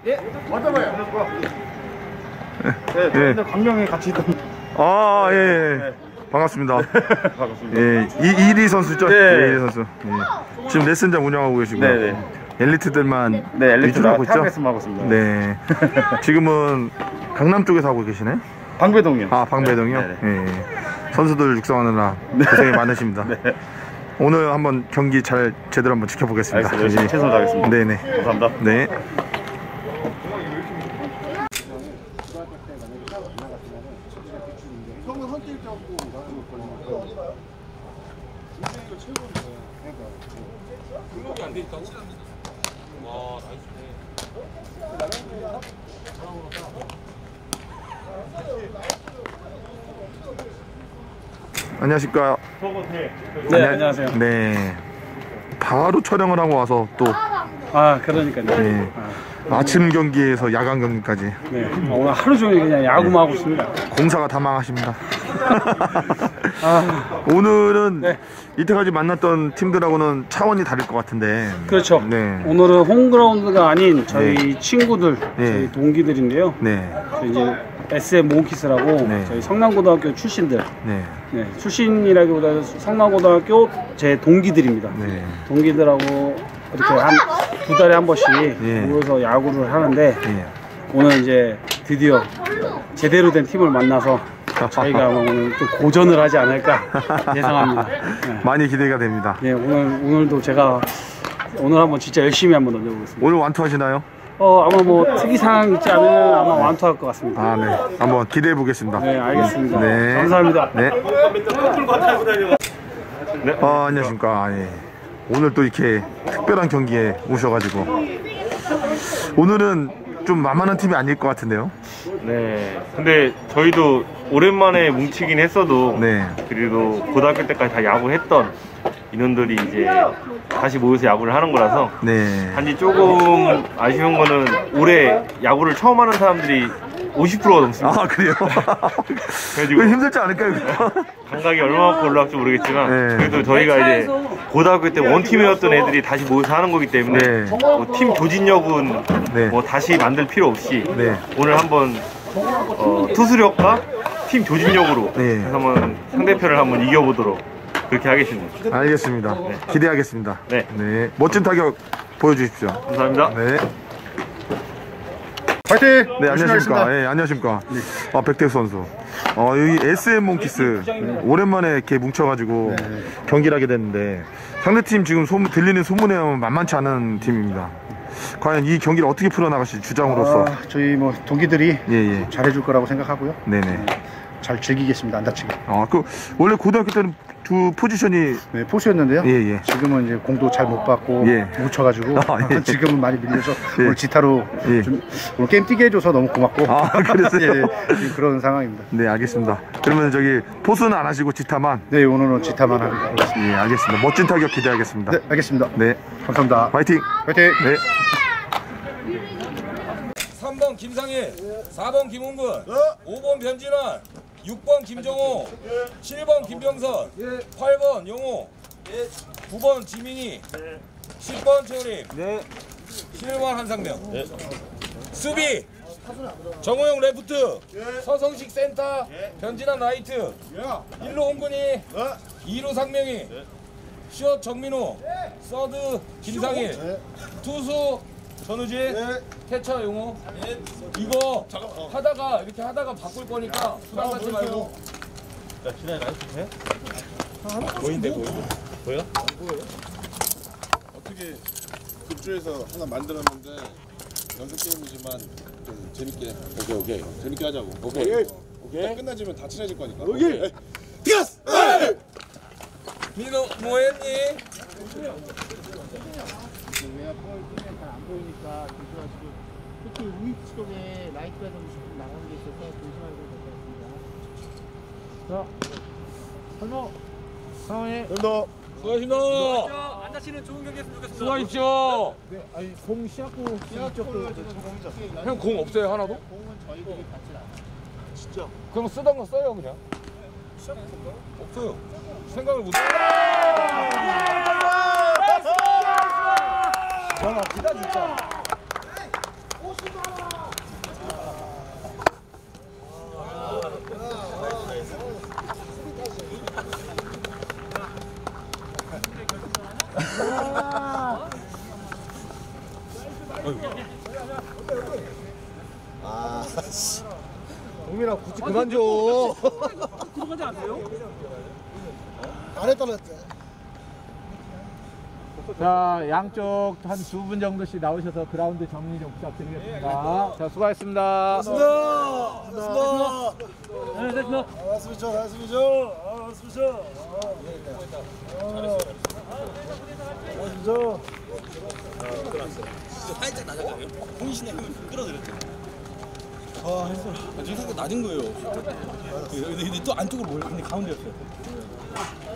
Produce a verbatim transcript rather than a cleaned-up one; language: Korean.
예, 맞아봐요. 네, 네. 네. 광명에 같이 있던. 아, 예, 예. 네. 반갑습니다. 반갑습니다. 예, 이, 이리 선수죠? 네. 예, 이리 선수. 예. 지금 레슨장 운영하고 계시고요. 네, 네. 엘리트들만 네, 엘리트 하고 있죠? 하고 있습니다. 네. 지금은 강남 쪽에서 하고 계시네? 방배동이요. 아, 방배동이요? 네, 네. 예. 선수들 육성하느라 네. 고생이 많으십니다. 네. 오늘 한번 경기 잘 제대로 한번 지켜보겠습니다. 알겠습니다. 예. 최선을 다하겠습니다. 네네. 감사합니다. 네. 등록이 안 돼 있다고? 와, 안녕하십니까. 네, 안녕하세요. 네. 바로 촬영을 하고 와서 또. 아, 그러니까요. 네. 아. 아침 경기에서 야간 경기까지. 네. 오늘 하루 종일 그냥 야구만 하고 있습니다. 공사가 다 망하십니다. 아. 오늘은 네. 이때까지 만났던 팀들하고는 차원이 다를 것 같은데. 그렇죠. 네. 오늘은 홈그라운드가 아닌 저희 네. 친구들, 네. 저희 동기들인데요. 네. 이제 에스엠 몬키스라고 네. 저희 성남고등학교 출신들. 네. 네. 출신이라기보다 성남고등학교 제 동기들입니다. 네. 동기들하고 이렇게 한 두 달에 한 번씩 네. 모여서 야구를 하는데 네. 오늘 이제 드디어 제대로 된 팀을 만나서 저희가 아마 오늘 좀 고전을 하지 않을까 예상합니다. 네. 많이 기대가 됩니다. 네, 오늘 오늘도 제가 오늘 한번 진짜 열심히 한번 던져보겠습니다. 오늘 완투 하시나요? 어 아마 뭐 특이사항 있지 않으면 아마 완투할 것 같습니다. 아, 네. 한번 기대해 보겠습니다. 네, 알겠습니다. 네. 감사합니다. 네. 네. 아, 안녕하십니까. 예. 오늘 또 이렇게 특별한 경기에 오셔가지고 오늘은 좀 만만한 팀이 아닐 것 같은데요. 네. 근데 저희도 오랜만에 뭉치긴 했어도 네. 그래도 고등학교 때까지 다 야구했던 인원들이 이제 다시 모여서 야구를 하는 거라서 네. 단지 조금 아쉬운 거는 올해 야구를 처음 하는 사람들이 오십 퍼센트가 넘습니다. 아, 그래요? 그래가지고 힘들지 않을까요? 감각이 얼마만큼 올라갈지 모르겠지만 네. 그래도 저희가 이제 고등학교 때 원팀이었던 애들이 다시 모여서 하는 거기 때문에 네. 뭐 팀 조직력은 네. 뭐 다시 만들 필요 없이 네. 오늘 한번 어, 투수력과 팀 조직력으로 네. 해서 한번 상대편을 한번 이겨보도록 그렇게 하겠습니다. 알겠습니다. 네. 기대하겠습니다. 네. 네. 멋진 타격 보여주십시오. 감사합니다. 네. 파이팅! 네, 안녕하십니까. 예, 안녕하십니까. 네. 아, 백태수 선수. 어, 여기 에스엠 몬키스 네. 오랜만에 이렇게 뭉쳐가지고 네. 경기를 하게 됐는데 상대팀 지금 소문, 들리는 소문에 하면 만만치 않은 팀입니다. 과연 이 경기를 어떻게 풀어나가실 주장으로서? 아, 저희 뭐 동기들이 예, 예. 잘해줄 거라고 생각하고요. 네네. 잘 즐기겠습니다. 안 다치게. 아, 그 원래 고등학교 때는 두 포지션이 네, 포수였는데요. 예, 예. 지금은 이제 공도 잘 못 받고 예. 못 쳐가지고 아, 예. 지금은 많이 밀려서 예. 오늘 지타로 예. 좀 오늘 게임 뛰게 해줘서 너무 고맙고. 아, 그랬어요? 예, 예, 그런 상황입니다. 네, 알겠습니다. 그러면 저기 포수는 안 하시고 지타만? 네, 오늘은 지타만 하겠습니다. 예, 알겠습니다. 멋진 타격 기대하겠습니다. 네, 알겠습니다. 네. 감사합니다. 화이팅! 화이팅! 네. 삼 번 김상일, 사 번 김홍근, 오 번 변진환, 육 번 김정호, 칠 번 김병선, 팔 번 영호, 구 번 지민이, 십 번 최우림, 십일 번 한상명. 수비 정호영 레프트, 서성식 센터, 변진환 라이트, 일 루 홍근이, 이 루 상명이, 숏 정민호, 서드 김상일, 투수 전우진, 캐쳐 용호. 이거 하다가 이렇게 하다가 바꿀 거니까 수당 갖지 말고. 자, 지나야 나이스 해? 보인대 보인대. 보여? 어떻게 급조해서 하나 만들었는데 연습 게임이지만 좀 재밌게. 오케이 오케이 재밌게 하자고. 오케이 오케이. 끝나지면 다 친해질 거니까. 오케이. 디가스. 민호 뭐했니? 외야 볼 잘안 보이니까 조심하시고 특히 우익 쪽에 라이트가 좀 나가는 게 있어서 조심하셔야 될 것 같습니다. 자, 설모 상황에 더. 수고하십니다. 안 다치는 좋은 경기 했으면 좋겠습니다. 수고하십시오. 네, 아니 공 시합고 쪽도 형 공 없어요 하나도? 공은 저희들이 받질 않아요. 진짜? 그럼 쓰던 거 써요 그냥. 시합 없어요. 생각을 못. 야, 기다 진짜. 아, 씨. 동민아 굳이 그만 줘. 들어가지 않아요? 안 했다는 자, 양쪽 한 두 분 정도씩 나오셔서 그라운드 정리 좀 부탁드리겠습니다. 자, 수고하셨습니다. 고맙습니다. 고맙습니다. 네, 됐습니다. 알았습니다. 알았습니다. 알았습니다. 살짝 낮아가요. 홍신의 힘을 끌어들였죠. 아, 했어. 지금 생각 낮은 거예요. 근데 또 안쪽으로 몰려. 근데 가운데였어요.